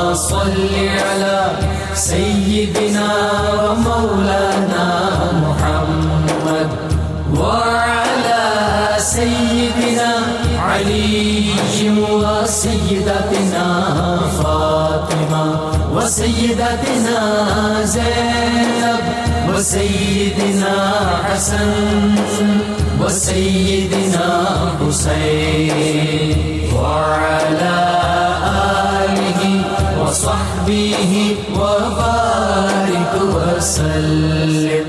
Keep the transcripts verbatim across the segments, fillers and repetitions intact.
صل على سيدنا ومولانا محمد وعلى سيدنا علي وسيدتنا فاطمة وسيدتنا زينب وسيدنا حسن وسيدنا حسين وعلى آله وصحبه وبارك وسلم.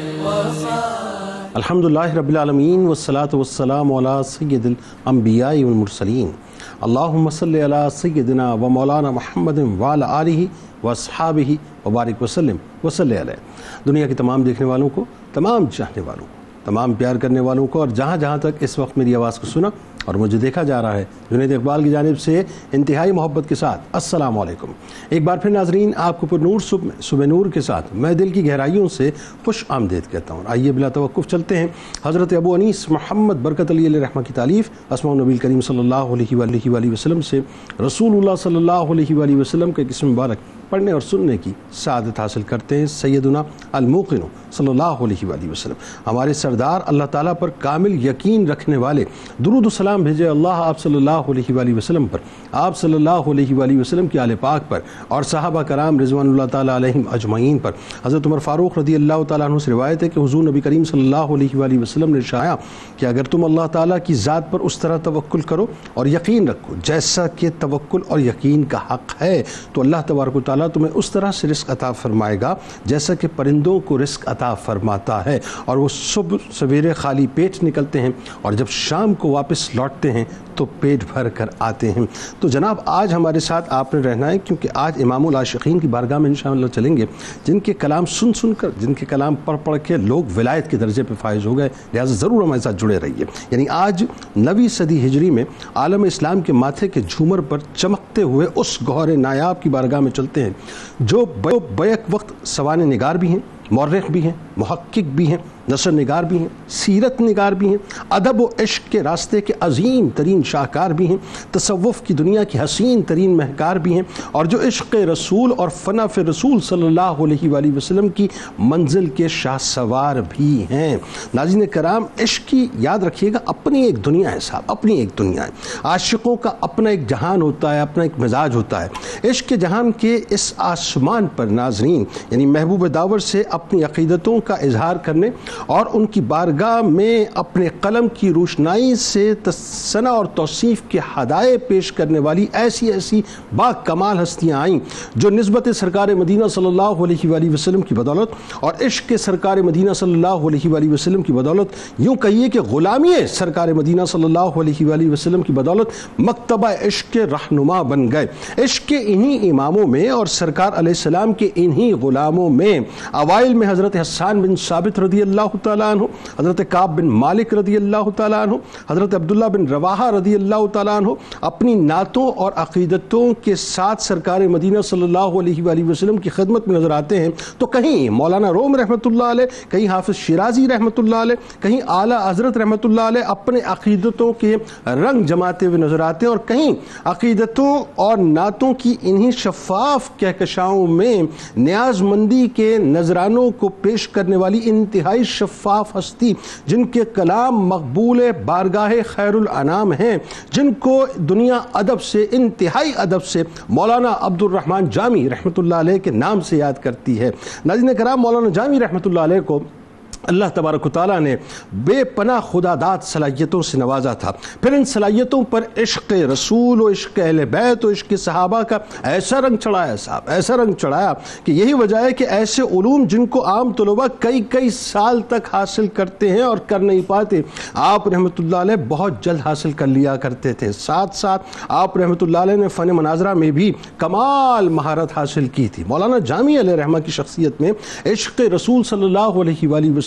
الحمدللہ رب العالمین والصلاة والسلام علی سید الانبیاء والمرسلین. اللہم صلی علی سیدنا و مولانا محمد وعلی آلہ واصحابہ وبارک وسلم وصلی علیہ. دنیا کے تمام دیکھنے والوں کو، تمام چاہنے والوں کو، تمام پیار کرنے والوں کو، اور جہاں جہاں تک اس وقت میری آواز کو سنا اور مجھے دیکھا جا رہا ہے، جنید اقبال کی جانب سے انتہائی محبت کے ساتھ السلام علیکم. ایک بار پھر ناظرین، آپ کو پر نور صبح نور کے ساتھ میں دل کی گہرائیوں سے خوش آمدید کہتا ہوں. آئیے بلا توقف چلتے ہیں حضرت ابو انیس محمد برکت علی علیہ رحمہ کی تالیف اسماء النبی کریم صلی اللہ علیہ وآلہ وآلہ وسلم سے رسول اللہ صلی اللہ علیہ وآلہ وسلم کے قسم مبارک پڑھنے اور سننے کی سعادت حاصل کرتے ہیں. سیدنا الموقن صلی اللہ علیہ وآلہ وسلم، ہمارے سردار، اللہ تعالیٰ پر کامل یقین رکھنے والے، درود و سلام بھیجے اللہ آپ صلی اللہ علیہ وآلہ وسلم پر، آپ صلی اللہ علیہ وآلہ وسلم کی آل پاک پر اور صحابہ کرام رضوان اللہ تعالیٰ علیہم اجمعین پر. حضرت عمر فاروق رضی اللہ تعالیٰ عنہ سے روایت ہے کہ حضور نبی کریم صلی اللہ علیہ وآلہ وسلم نے ارشایا کہ اگر تم اللہ تعالیٰ کی ذات پر اس طرح توکل کرو اور یقین رکھو جیسا کہ توکل اور یقین کا حق ہے، تو اللہ تبارک و تعالیٰ تمہیں اس طرح سے رزق عطا فرمائے گا جیسا کہ پرندوں کو رزق عطا فرماتا ہے، اور وہ صبح سویرے خالی پیٹ نکلتے ہیں اور جب شام کو واپس لوٹتے ہیں تو پیٹ بھر کر آتے ہیں. تو جناب آج ہمارے ساتھ آپ نے رہنا ہے، کیونکہ آج امام العاشقین کی بارگاہ میں انشاءاللہ چلیں گے، جن کے کلام سن سن کر، جن کے کلام پڑھ پڑھ کے لوگ ولایت کے درجے پہ فائز ہو گئے. لہٰذا ضرور ہمارے ساتھ جڑے رہیے. یعنی آج نویں صدی ہجری میں عالم اسلام کے ماتھے کے جھومر پر چمکتے ہوئے اس گوہر نایاب کی بارگاہ میں چلتے ہیں جو بیک وقت سوانح نگار بھی ہیں، مورخ بھی ہیں، محقق بھی ہیں، نثر نگار بھی ہیں، سیرت نگار بھی ہیں، ادب و عشق کے راستے کے عظیم ترین شاہکار بھی ہیں، تصوف کی دنیا کی حسین ترین مہکار بھی ہیں، اور جو عشق رسول اور فنا فی رسول صلی اللہ علیہ وآلہ وسلم کی منزل کے شاہ سوار بھی ہیں. ناظرین کرام، عشق کی یاد رکھیے گا اپنی ایک دنیا ہے صاحب، اپنی ایک دنیا ہے. عاشقوں کا اپنا ایک جہان ہوتا ہے، اپنا ایک مزاج ہوتا ہے. عشق کے جہان کے اس آسمان پر ناظرین، یعنی محبوب داور سے اپنی عقیدتوں کا اظہار کرنے اور ان کی بارگاہ میں اپنے قلم کی روشنائی سے ثنا اور توصیف کے ہدایے پیش کرنے والی ایسی ایسی با کمال ہستیاں آئیں جو نسبت سرکار مدینہ صلی اللہ علیہ وآلہ وسلم کی بدولت اور عشق کے سرکار مدینہ صلی اللہ علیہ وآلہ وسلم کی بدولت، یوں کہیے کہ غلامی سرکار مدینہ صلی اللہ علیہ وآلہ وسلم کی بدولت مکتبہ عشق کے رہنما بن گئے. عشق کے انہی اماموں میں اور سرکار علیہ السلام کے انہی غلاموں میں اوائل میں حضرت حسان بن ثابت رضی اللہ تعالیٰ عنہ، حضرت کعب بن مالک رضی اللہ تعالیٰ عنہ، حضرت عبداللہ بن رواحہ رضی اللہ تعالیٰ عنہ اپنی نعتوں اور عقیدتوں کے ساتھ سرکار مدینہ صلی اللہ علیہ وآلہ وسلم کی خدمت میں نظر آتے ہیں. تو کہیں مولانا روم رحمۃ اللہ علیہ، کہیں حافظ شیرازی رحمۃ اللہ علیہ، کہیں اعلیٰ حضرت رحمۃ اللہ علیہ اپنے عقیدتوں کے رنگ جماتے ہوئے نظر آتے ہیں، اور کہیں عقیدتوں اور نعتوں کی انہی شفاف کہکشاؤں میں نیاز مندی کے نذرانوں کو پیش کرنے والی انتہائی شفاف ہستی، جن کے کلام مقبول بارگاہ خیر الانام ہیں، جن کو دنیا ادب سے، انتہائی ادب سے مولانا عبد الرحمن جامی رحمۃ اللہ علیہ کے نام سے یاد کرتی ہے. ناظرین کرام، مولانا جامی رحمۃ اللہ علیہ کو اللہ تبارک و تعالیٰ نے بے پناہ خدا داد صلاحیتوں سے نوازا تھا. پھر ان صلاحیتوں پر عشق رسول و عشق اہل بیت و عشق صحابہ کا ایسا رنگ چڑھایا صاحب، ایسا رنگ چڑھایا کہ یہی وجہ ہے کہ ایسے علوم جن کو عام طلباء کئی کئی سال تک حاصل کرتے ہیں اور کر نہیں پاتے، آپ رحمۃ اللہ علیہ بہت جلد حاصل کر لیا کرتے تھے. ساتھ ساتھ آپ رحمۃ اللہ علیہ نے فن مناظرہ میں بھی کمال مہارت حاصل کی تھی. مولانا جامی علیہ رحمہ کی شخصیت میں عشق رسول صلی اللہ علیہ وآلہ وسلم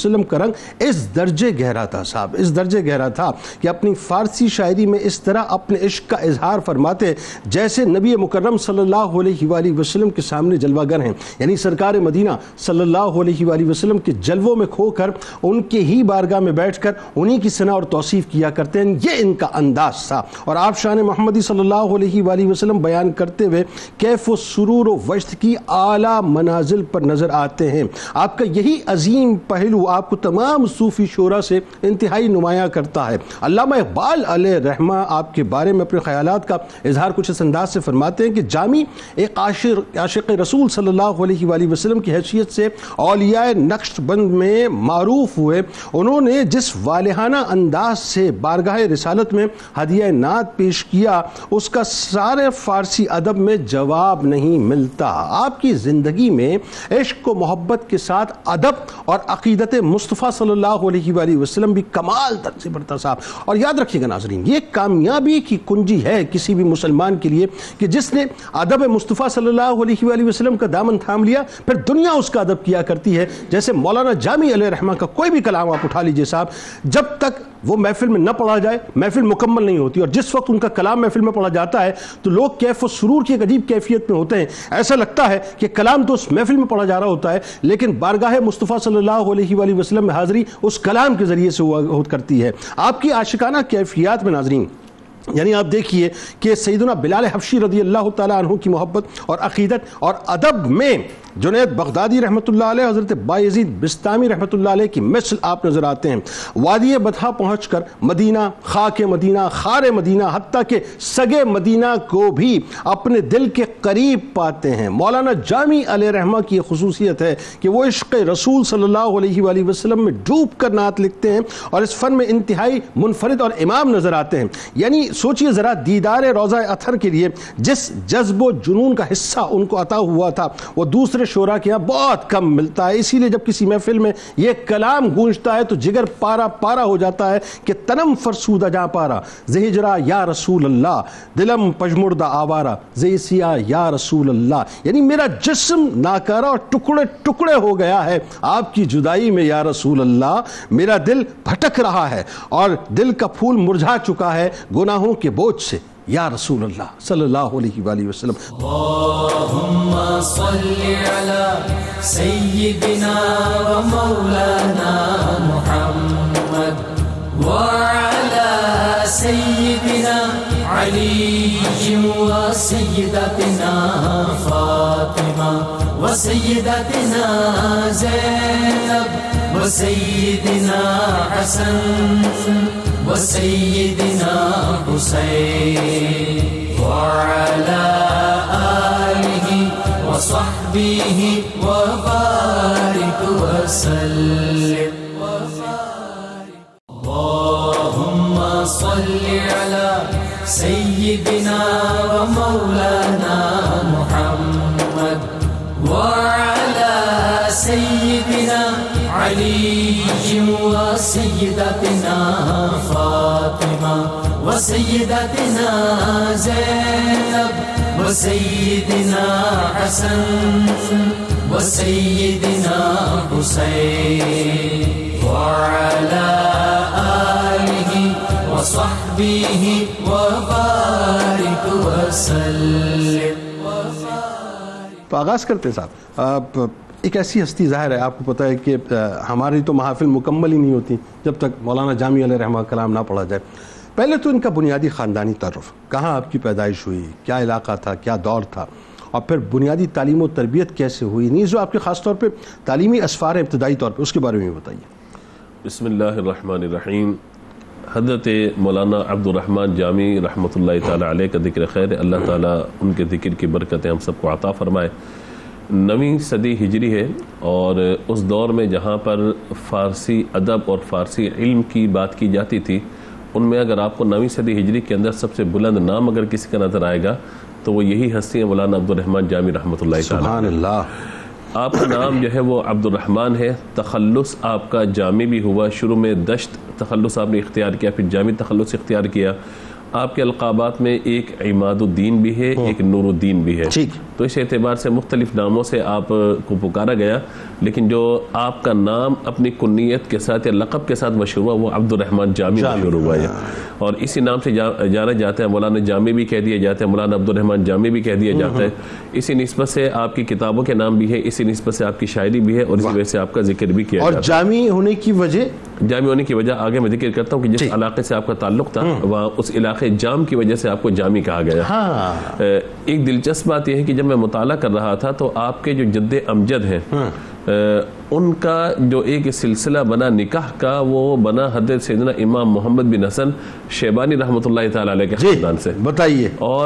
وسلم کا رنگ اس درجے گہرا تھا صاحب، اس درجے گہرا تھا کہ اپنی فارسی شاعری میں اس طرح اپنے عشق کا اظہار فرماتے جیسے نبی مکرم صلی اللہ علیہ وآلہ وسلم کے سامنے جلوہ گر ہیں، یعنی سرکار مدینہ صلی اللہ علیہ وآلہ وسلم کے جلووں میں کھو کر ان کے ہی بارگاہ میں بیٹھ کر انہی کی ثنا اور توصیف کیا کرتے ہیں، یہ ان کا انداز تھا۔ اور آپ شان محمدی صلی اللہ علیہ وآلہ وسلم بیان کرتے ہوئے کیف و سرور و وجد کی اعلیٰ منازل پر نظر آتے ہیں۔ آپ کا یہی عظیم پہلو آپ کو تمام صوفی شعراء سے انتہائی نمایاں کرتا ہے۔ علامہ اقبال علیہ رحمہ آپ کے بارے میں اپنے خیالات کا اظہار کچھ اس انداز سے فرماتے ہیں کہ جامی ایک عاشق عاشق رسول صلی اللہ علیہ وآلہ وسلم کی حیثیت سے اولیاء نقش بند میں معروف ہوئے، انہوں نے جس والہانہ انداز سے بارگاہ رسالت میں ہدیہ نعت پیش کیا اس کا سارے فارسی ادب میں جواب نہیں ملتا۔ آپ کی زندگی میں عشق و محبت کے ساتھ ادب اور عقیدت مصطفیٰ صلی اللہ علیہ وآلہ وسلم بھی کمال درجے پر تھا صاحب۔ اور یاد رکھیے گا ناظرین، یہ کامیابی کی کنجی ہے کسی بھی مسلمان کے لیے کہ جس نے ادب مصطفیٰ صلی اللہ علیہ وآلہ وسلم کا دامن تھام لیا، پھر دنیا اس کا ادب کیا کرتی ہے۔ جیسے مولانا جامی علیہ رحمہ کا کوئی بھی کلام آپ اٹھا لیجئے صاحب، جب تک وہ محفل میں نہ پڑھا جائے محفل مکمل نہیں ہوتی، اور جس وقت ان کا کلام محفل میں پڑھا جاتا ہے تو لوگ کیف و سرور کی ایک عجیب کیفیت میں ہوتے ہیں، ایسا لگتا ہے کہ کلام تو اس محفل میں پڑھا جا رہا ہوتا ہے لیکن بارگاہ مصطفیٰ صلی اللہ علیہ وآلہ وسلم میں حاضری اس کلام کے ذریعے سے ہوا کرتی ہے۔ آپ کی عاشقانہ کیفیات میں ناظرین، یعنی آپ دیکھیے کہ سیدنا بلال حبشی رضی اللہ تعالیٰ عنہ کی محبت اور عقیدت اور ادب میں جنید بغدادی رحمۃ اللہ علیہ، حضرت بایزید بستامی رحمۃ اللہ علیہ کی مثل آپ نظر آتے ہیں۔ وادی بطحا پہنچ کر مدینہ، خاک مدینہ، خار مدینہ، حتیٰ کہ سگے مدینہ کو بھی اپنے دل کے قریب پاتے ہیں۔ مولانا جامی علیہ رحمہ کی یہ خصوصیت ہے کہ وہ عشق رسول صلی اللہ علیہ وآلہ وسلم میں ڈوب کر نعت لکھتے ہیں اور اس فن میں انتہائی منفرد اور امام نظر آتے ہیں۔ یعنی سوچئے ذرا، دیدار روضہ اطہر کے لیے جس جذب و جنون کا حصہ ان کو عطا ہوا تھا وہ دوسرے شعراء کے یہاں بہت کم ملتا ہے، اسی لیے جب کسی محفل میں یہ کلام گونجتا ہے تو جگر پارا پارا ہو جاتا ہے کہ تنم فرسودہ جاں پارا زہجرا یا رسول اللہ، دلم پجمردہ آوارا زیسیا یا رسول اللہ، یعنی میرا جسم ناکارہ اور ٹکڑے ٹکڑے ہو گیا ہے آپ کی جدائی میں یا رسول اللہ، میرا دل بھٹک رہا ہے اور دل کا پھول مرجھا چکا ہے گناہوں کے بوجھ سے یا رسول اللہ صلی اللہ علیہ وآلہ وسلم۔ اللہم صلی علی سیدنا و مولانا محمد وعلی سیدنا علی و سیدتنا فاطمہ و سیدتنا زینب و سیدنا حسن وسيدنا حسين وعلى آله وصحبه وبارك وسلم اللهم صل على سيدنا ومولانا محمد وعلى سيدنا علي وسيدتنا فاطمة وسيدتنا زينب وسيدنا حسن وسيدنا حسين وعلى آله وصحبه وبارك وسلم۔ تو آغاز کرتے صاحب، ایک ایسی ہستی ظاہر ہے، آپ کو پتہ ہے کہ ہماری تو محافل مکمل ہی نہیں ہوتی جب تک مولانا جامی علیہ رحمہ کلام نہ پڑھا جائے۔ پہلے تو ان کا بنیادی خاندانی تعارف، کہاں آپ کی پیدائش ہوئی، کیا علاقہ تھا، کیا دور تھا، اور پھر بنیادی تعلیم و تربیت کیسے ہوئی، نیز جو آپ کے خاص طور پہ تعلیمی اسفار ہیں ابتدائی طور پہ، اس کے بارے میں بتائیے۔ بسم اللہ الرحمن الرحیم۔ حضرت مولانا عبد الرحمن جامی رحمۃ اللہ تعالیٰ علیہ کا ذکر خیر ہے، اللہ تعالیٰ ان کے ذکر کی برکتیں ہم سب کو عطا فرمائے۔ نویں صدی ہجری ہے اور اس دور میں جہاں پر فارسی ادب اور فارسی علم کی بات کی جاتی تھی، ان میں اگر آپ کو نویں صدی ہجری کے اندر سب سے بلند نام اگر کسی کا نظر آئے گا تو وہ یہی ہستی ہیں، مولانا عبد الرحمن جامی رحمۃ اللہ تعالیٰ۔ سبحان اللہ۔ آپ کا نام جو ہے وہ عبد الرحمن ہے، تخلص آپ کا جامی بھی ہوا، شروع میں دشت تخلص آپ نے اختیار کیا، پھر جامی تخلص اختیار کیا، آپ کے القابات میں ایک عماد الدین بھی ہے، ایک نور الدین بھی ہے، تو اس اعتبار سے مختلف ناموں سے آپ کو پکارا گیا، لیکن جو آپ کا نام اپنی کنیت کے ساتھ یا لقب کے ساتھ مشہور ہوا وہ عبد الرحمن جامی مشہور ہوا ہے، اور اسی نام سے جانا جاتا ہے. مولانا جامی بھی کہہ دیا جاتا ہے، مولانا عبد الرحمن جامی بھی کہہ دیا جاتا ہے. اسی نسبت سے آپ کی کتابوں کے نام بھی ہے، اسی نسبت سے آپ کی شاعری بھی ہے، اور اسی وجہ سے آپ کا ذکر بھی کیا جاتا ہے. اور جامی ہونے کی وجہ جامی ہونے کی وجہ آگے میں ذکر کرتا ہوں کہ جس علاقے سے آپ کا تعلق تھا وہاں اس علاقے جام کی وجہ سے آپ کو جامی کہا گیا. ایک دلچسپ بات یہ ہے کہ جب میں مطالعہ کر رہا تھا تو آپ کے جو جد امجد ہیں ان کا جو ایک سلسلہ بنا نکاح کا وہ بنا حضرت سیدنا امام محمد بن حسن شیبانی رحمۃ اللہ تعالی علیہ کے خاندان سے. بتائیے. اور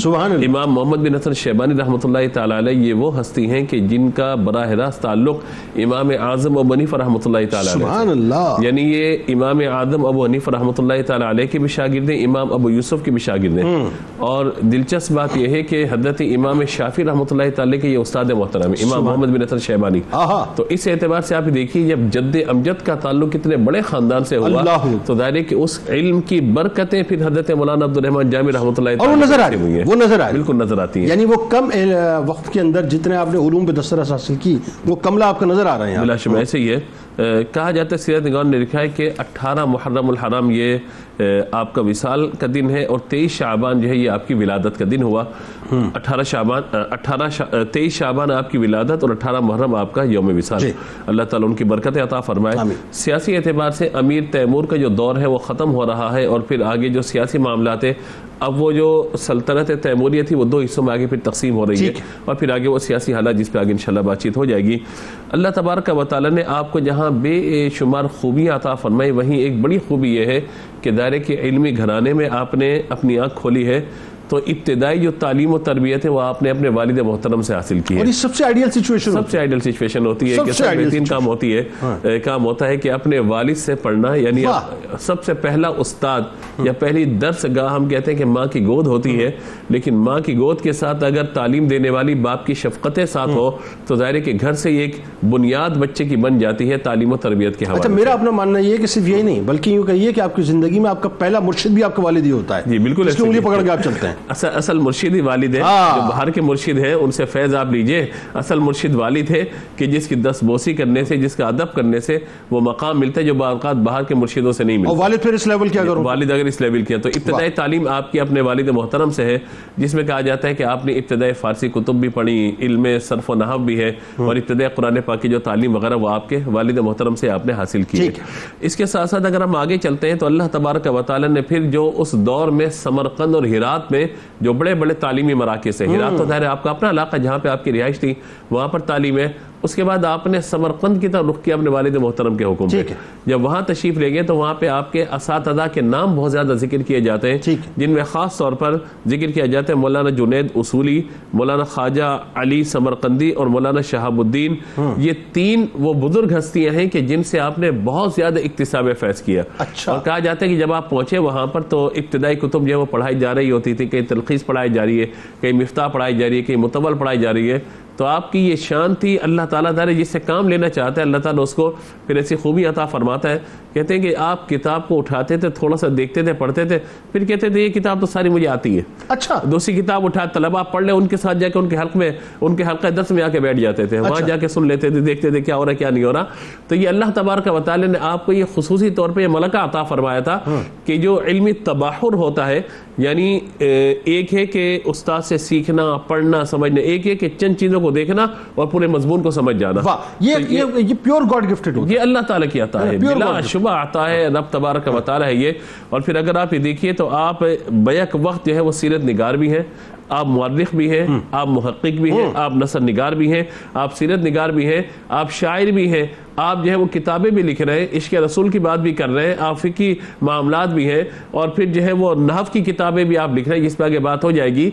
امام محمد بن حسن شیبانی رحمۃ اللہ تعالی علیہ یہ وہ ہستی ہیں کہ جن کا براہ راست تعلق امام اعظم ابو حنیفہ رحمۃ اللہ تعالی علیہ. سبحان اللہ. یعنی یہ امام اعظم ابو حنیفہ رحمۃ اللہ تعالی علیہ کے بھی شاگرد ہیں، امام ابو یوسف کے بھی شاگرد ہیں. اور دلچسپ بات یہ ہے کہ حضرت امام شافعی رحمۃ اللہ تعالی کے یہ استاد محترم امام محمد بن حسن شیبانی. تو اس اعتبار سے آپ دیکھیے جب جد امجد کا تعلق کتنے بڑے خاندان سے ہوا تو ظاہر ہے کہ اس علم کی برکتیں پھر حضرت مولانا عبد الرحمن جامی رحمۃ اللہ اور وہ نظر آ رہی ہیں، وہ نظر آ رہی بالکل نظر آتی ہیں. یعنی وہ کم وقت کے اندر جتنے آپ نے علوم پہ دسترس حاصل کی وہ کملہ آپ کا نظر آ رہے ہیں. بلا شبہ ایسے ہی ہے. کہا جاتا ہے سیرت نگاروں نے لکھا ہے کہ اٹھارہ محرم الحرام یہ آپ کا وصال کا دن ہے، اور تیئیس شعبان جو ہے یہ آپ کی ولادت کا دن ہوا. اٹھارہ شعبان اٹھارہ تیئیس شعبان آپ کی ولادت اور اٹھارہ محرم آپ کا یوم وصال. اللہ تعالیٰ ان کی برکت عطا فرمائے. سیاسی اعتبار سے امیر تیمور کا جو دور ہے وہ ختم ہو رہا ہے، اور پھر آگے جو سیاسی معاملات ہیں اب وہ جو سلطنت تیموریہ تھی وہ دو حصوں میں آگے پھر تقسیم ہو رہی ہے، اور پھر آگے وہ سیاسی حالات جس پہ آگے انشاءاللہ بات چیت ہو جائے گی. اللہ تبارک و تعالیٰ نے آپ کو جہاں بے شمار خوبیاں عطا فرمائی وہیں ایک بڑی خوبی یہ ہے کہ دائرے کے علمی گھرانے میں آپ نے اپنی آنکھ کھولی ہے، تو ابتدائی جو تعلیم و تربیت ہے وہ آپ نے اپنے والد محترم سے حاصل کی ہے. اور یہ سب سے آئیڈیل سچویشن سب سے آئیڈیل سچویشن ہوتی ہے کہ سب بہترین کام ہوتی ہے کام ہوتا ہے کہ اپنے والد سے پڑھنا. یعنی سب سے پہلا استاد یا پہلی درس گاہ ہم کہتے ہیں کہ ماں کی گود ہوتی ہے، لیکن ماں کی گود کے ساتھ اگر تعلیم دینے والی باپ کی شفقتیں ساتھ ہو تو ظاہر ہے کہ گھر سے ایک بنیاد بچے کی بن جاتی ہے تعلیم و تربیت کے حوالے. اچھا، میرا اپنا ماننا یہ ہے کہ صرف یہی نہیں بلکہ یوں کہیے کہ آپ کی زندگی میں آپ کا پہلا مرشد بھی آپ کا والد ہی ہوتا ہے. جی بالکل، اس کی انگلی پکڑ کے آپ چلتے ہیں. اصل اصل مرشد ہی والد ہے، جو باہر کے مرشد ہیں ان سے فیض آپ لیجئے. اصل مرشد والد ہے کہ جس کی دست بوسی کرنے سے، جس کا ادب کرنے سے وہ مقام ملتا ہے جو بعض اوقات باہر کے مرشدوں سے نہیں ملتا. اور والد پھر اس لیول کیا کروں؟ والد اگر اس لیول کیا تو ابتدائی تعلیم آپ کی اپنے والد محترم سے ہے، جس میں کہا جاتا ہے کہ آپ نے ابتدائی فارسی کتب بھی پڑھی، علم صرف و نحو بھی ہے، اور ابتدائی قرآن پاک کی جو تعلیم وغیرہ وہ آپ کے والد محترم سے آپ نے حاصل کی ہے. اس کے ساتھ ساتھ اگر ہم آگے چلتے ہیں تو اللہ تبارک و تعالی نے پھر جو اس دور میں سمرقند اور ہرات میں جو بڑے بڑے تعلیمی مراکز ہیں، ہرات تو ظاہر ہے آپ کا اپنا علاقہ جہاں پہ آپ کی رہائش تھی وہاں پر تعلیم ہے. اس کے بعد آپ نے سمرقند کی طرف رخ کیا اپنے والد محترم کے حکم پہ. جب وہاں تشریف لے گئے تو وہاں پہ آپ کے اساتذہ کے نام بہت زیادہ ذکر کیے جاتے ہیں، جن میں خاص طور پر ذکر کیا جاتا ہے مولانا جنید اصولی، مولانا خواجہ علی سمرقندی اور مولانا شہاب الدین. یہ تین وہ بزرگ ہستیاں ہیں کہ جن سے آپ نے بہت زیادہ اکتساب فیض کیا. اور کہا جاتا ہے کہ جب آپ پہنچے وہاں پر تو ابتدائی کتب جو ہے وہ پڑھائی جا رہی ہوتی تھی، کہیں تلخیص پڑھائی جا رہی ہے، کہیں مفتاح پڑھائی جا رہی ہے، کہیں متول پڑھائی جا رہی ہے. تو آپ کی یہ شان تھی. اللہ تعالیٰ تعالیٰ جس سے کام لینا چاہتا ہے اللہ تعالیٰ اس کو پھر ایسی خوبی عطا فرماتا ہے. کہتے ہیں کہ آپ کتاب کو اٹھاتے تھے، تھوڑا سا دیکھتے تھے، پڑھتے تھے، پھر کہتے تھے یہ کتاب تو ساری مجھے آتی ہے. اچھا، دوسری کتاب اٹھا طلبہ پڑھ لے، ان کے ساتھ جا کے ان کے حلق میں ان کے حلقہ درس میں آ کے بیٹھ جاتے تھے، وہاں جا کے سن لیتے تھے، دیکھتے تھے کیا ہو رہا ہے کیا نہیں ہو رہا. تو یہ اللہ تبارک و تعالی نے آپ کو یہ خصوصی طور پہ یہ ملکہ عطا فرمایا تھا کہ جو علمی تباحر ہوتا ہے، یعنی ایک ہے کہ استاد سے سیکھنا، پڑھنا، سمجھنا، ایک ہے کہ چند چیزوں کو دیکھنا اور پورے مضمون کو سمجھ جانا. یہ یہ پیور گاڈ گفٹڈ ہوتا ہے، یہ اللہ تعالیٰ کی عطا ہے، بلا شبہ عطا ہے، رب تبارک و تعالی ہے یہ. اور پھر اگر آپ یہ دیکھیے تو آپ بیک وقت جو ہے وہ سیرت نگار بھی ہیں، آپ مورخ بھی ہیں، آپ محقق بھی ہیں، آپ نثر نگار بھی ہیں، آپ سیرت نگار بھی ہیں، آپ شاعر بھی ہیں، آپ جو ہے وہ کتابیں بھی لکھ رہے ہیں، عشق رسول کی بات بھی کر رہے ہیں، آپ فقہی معاملات بھی ہیں، اور پھر جو ہے وہ نحو کی کتابیں بھی آپ لکھ رہے ہیں جس پہ آگے بات ہو جائے گی.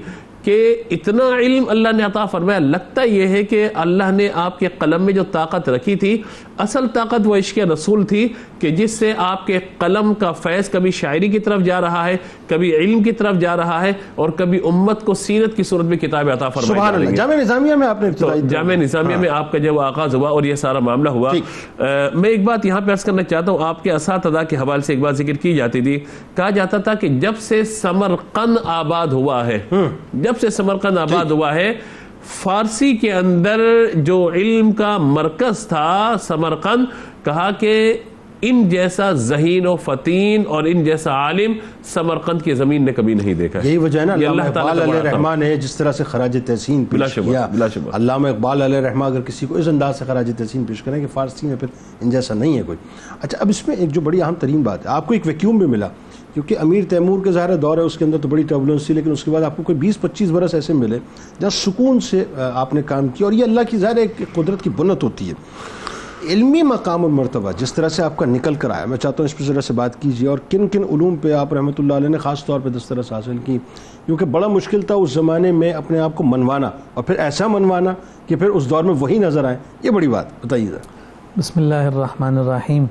کہ اتنا علم اللہ نے عطا فرمایا. لگتا یہ ہے کہ اللہ نے آپ کے قلم میں جو طاقت رکھی تھی اصل طاقت وہ عشق رسول تھی کہ جس سے آپ کے قلم کا فیض کبھی شاعری کی طرف جا رہا ہے, کبھی علم کی طرف جا رہا ہے, اور کبھی امت کو سیرت کی صورت میں کتاب عطا فرمائی جا رہی ہے. جامعہ نظامیہ میں آپ نے جامعہ نظامیہ میں آپ کا جب آغاز ہوا اور یہ سارا معاملہ ہوا, میں ایک بات یہاں پہ عرض کرنا چاہتا ہوں. آپ کے اساتذہ کے حوالے سے ایک بات ذکر کی جاتی تھی, کہا جاتا تھا کہ جب سے سمرقند آباد ہوا ہے جب سے سمرقند آباد ہوا ہے فارسی کے اندر جو علم کا مرکز تھا سمرقند, کہا کہ ان جیسا ذہین و فتین اور ان جیسا عالم سمرقند کی زمین نے کبھی نہیں دیکھا. یہی وجہ ہے نا علامہ اقبال علیہ الرحمہ نے جس طرح سے خراج تحسین پیش کیا. علامہ اقبال علیہ الرحمہ اگر کسی کو اس انداز سے خراج تحسین پیش کریں کہ فارسی میں پھر ان جیسا نہیں ہے کوئی. اچھا, اب اس میں ایک جو بڑی اہم ترین بات ہے, آپ کو ایک ویکیوم بھی ملا, کیونکہ امیر تیمور کے ظاہر دور ہے, اس کے اندر تو بڑی ٹربولنس تھی, لیکن اس کے بعد آپ کو کوئی بیس پچیس برس ایسے ملے جہاں سکون سے آپ نے کام کیا, اور یہ اللہ کی ظاہر ایک قدرت کی بنت ہوتی ہے. علمی مقام اور مرتبہ جس طرح سے آپ کا نکل کر آیا, میں چاہتا ہوں اس پہ ذرا سے بات کیجیے, اور کن کن علوم پہ آپ رحمۃ اللہ علیہ نے خاص طور پہ دسترس حاصل کی, کیونکہ بڑا مشکل تھا اس زمانے میں اپنے آپ کو منوانا, اور پھر ایسا منوانا کہ پھر اس دور میں وہی نظر آئے. یہ بڑی بات بتائیے ذرا. بسم اللہ الرحمن الرحیم.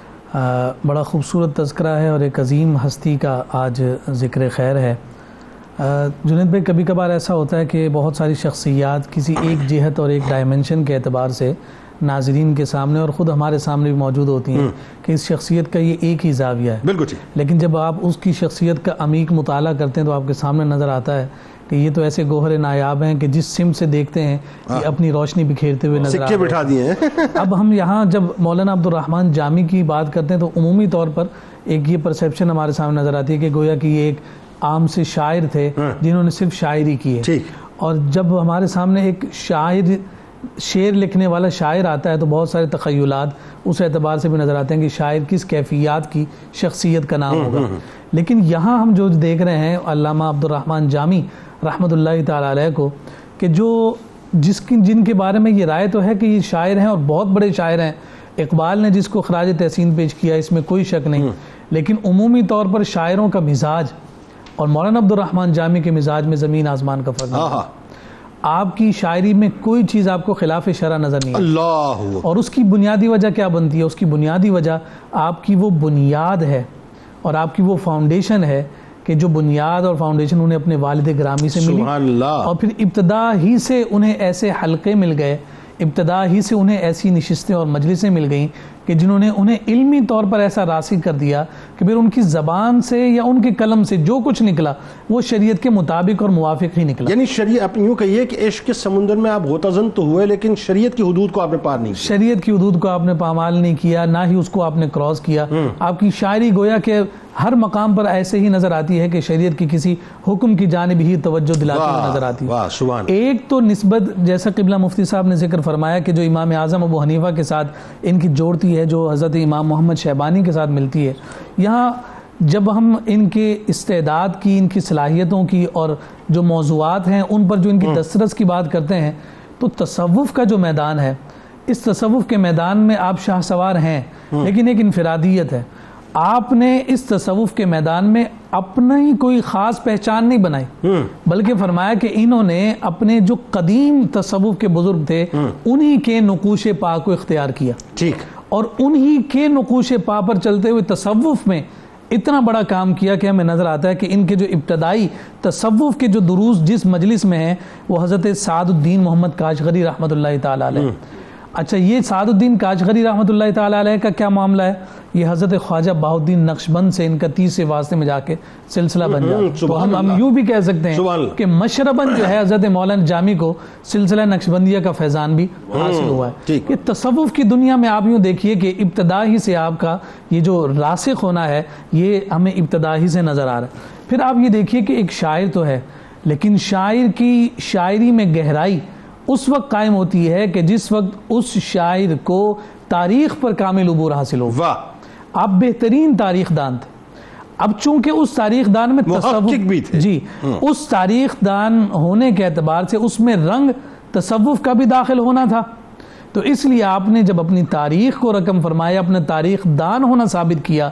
بڑا خوبصورت تذکرہ ہے اور ایک عظیم ہستی کا آج ذکر خیر ہے. جنید بھائی, کبھی کبھار ایسا ہوتا ہے کہ بہت ساری شخصیات کسی ایک جہت اور ایک ڈائمنشن کے اعتبار سے ناظرین کے سامنے اور خود ہمارے سامنے بھی موجود ہوتی ہیں کہ اس شخصیت کا یہ ایک ہی زاویہ ہے. بالکل. لیکن جب آپ اس کی شخصیت کا عمیق مطالعہ کرتے ہیں تو آپ کے سامنے نظر آتا ہے کہ یہ تو ایسے گوہر نایاب ہیں کہ جس سمت سے دیکھتے ہیں کہ اپنی روشنی بکھیرتے ہوئے نظر آ رہے ہیں. سکے بٹھا دیے ہیں. اب ہم یہاں جب مولانا عبد الرحمن جامی کی بات کرتے ہیں تو عمومی طور پر ایک یہ پرسیپشن ہمارے سامنے نظر آتی ہے کہ گویا کہ یہ ایک عام سے شاعر تھے جنہوں نے صرف شاعری کی ہے. اور جب ہمارے سامنے ایک شاعر شعر لکھنے والا شاعر آتا ہے تو بہت سارے تخیلات اس اعتبار سے بھی نظر آتے ہیں کہ شاعر کس کیفیات کی شخصیت کا نام ہوگا. لیکن یہاں ہم جو دیکھ رہے ہیں علامہ عبد الرحمن جامی رحمۃ اللہ تعالیٰ علیہ کو, کہ جو جس کی جن کے بارے میں یہ رائے تو ہے کہ یہ شاعر ہیں اور بہت بڑے شاعر ہیں. اقبال نے جس کو خراج تحسین پیش کیا اس میں کوئی شک نہیں, لیکن عمومی طور پر شاعروں کا مزاج اور مولانا عبد الرحمن جامی کے مزاج میں زمین آسمان کا فرق ہے. آپ کی شاعری میں کوئی چیز آپ کو خلاف شرع نظر نہیں اللہ, اور اس کی بنیادی وجہ کیا بنتی ہے؟ اس کی بنیادی وجہ آپ کی وہ بنیاد ہے اور آپ کی وہ فاؤنڈیشن ہے کہ جو بنیاد اور فاؤنڈیشن انہیں اپنے والد گرامی سے ملی, اور پھر ابتدا ہی سے انہیں ایسے حلقے مل گئے, ابتدا ہی سے انہیں ایسی نشستیں اور مجلسیں مل گئیں کہ جنہوں نے انہیں علمی طور پر ایسا راسخ کر دیا کہ پھر ان کی زبان سے یا ان کے قلم سے جو کچھ نکلا وہ شریعت کے مطابق اور موافق ہی نکلا. یعنی شریعت, آپ یوں کہیے کہ عشق کے سمندر میں آپ غوطہ زن تو ہوئے لیکن شریعت کی حدود کو آپ نے پار نہیں کیا. شریعت کی حدود کو آپ نے پامال نہیں کیا, نہ ہی اس کو آپ نے کراس کیا. آپ کی شاعری گویا کہ ہر مقام پر ایسے ہی نظر آتی ہے کہ شریعت کی کسی حکم کی جانب ہی توجہ دلاتی ہوئی نظر آتی ہے. ایک تو نسبت جیسا قبلہ مفتی صاحب نے ذکر فرمایا کہ جو امام اعظم ابو حنیفہ کے ساتھ ان کی جوڑتی ہے, جو حضرت امام محمد شیبانی کے ساتھ ملتی ہے, یہاں جب ہم ان کے استعداد کی, ان کی صلاحیتوں کی اور جو موضوعات ہیں ان پر جو ان کی دسترس کی بات کرتے ہیں تو تصوف کا جو میدان ہے, اس تصوف کے میدان میں آپ شاہ سوار ہیں, لیکن ایک انفرادیت ہے. آپ نے اس تصوف کے میدان میں اپنا ہی کوئی خاص پہچان نہیں بنائی, بلکہ فرمایا کہ انہوں نے اپنے جو قدیم تصوف کے بزرگ تھے انہی کے نقوش پا کو اختیار کیا, ٹھیک, اور انہی کے نقوش پا پر چلتے ہوئے تصوف میں اتنا بڑا کام کیا کہ ہمیں نظر آتا ہے کہ ان کے جو ابتدائی تصوف کے جو دروس جس مجلس میں ہیں وہ حضرت سعد الدین محمد کاشغری رحمۃ اللہ تعالیٰ علیہ. اچھا, یہ سعد الدین کاشغری رحمۃ اللہ تعالیٰ علیہ کا کیا معاملہ ہے؟ یہ حضرت خواجہ بہاؤالدین نقشبند سے ان کا تیسرے واسطے میں جا کے سلسلہ بن جاتا. تو ہم ہم یوں بھی کہہ سکتے ہیں کہ مشرباً جو ہے حضرت مولانا جامی کو سلسلہ نقشبندیہ کا فیضان بھی حاصل ہوا ہے. یہ تصوف کی دنیا میں آپ یوں دیکھیے کہ ابتدا ہی سے آپ کا یہ جو راسخ ہونا ہے یہ ہمیں ابتدا ہی سے نظر آ رہا ہے. پھر آپ یہ دیکھیے کہ ایک شاعر تو ہے, لیکن شاعر کی شاعری میں گہرائی اس وقت قائم ہوتی ہے کہ جس وقت اس شاعر کو تاریخ پر کامل عبور حاصل ہو. واہ, آپ بہترین تاریخ دان تھے. اب چونکہ اس تاریخ دان میں تصوف بھی تھے, جی, اس تاریخ دان ہونے کے اعتبار سے اس میں رنگ تصوف کا بھی داخل ہونا تھا, تو اس لیے آپ نے جب اپنی تاریخ کو رقم فرمایا, اپنا تاریخ دان ہونا ثابت کیا,